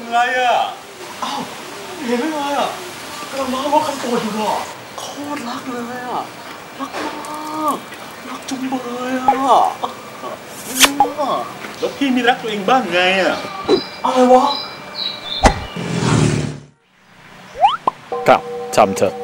ไงอ่ะอ้าวเห็นได้ไงอ่ะกำลังล้างรถคันโตอยู่เนาะโคตรรักเลยอ่ะรักมากรักจุงเบยอ่ะแล้วพี่มีรักตัวเองบ้างไงอ่ะอะไรวะครับทำเถอะ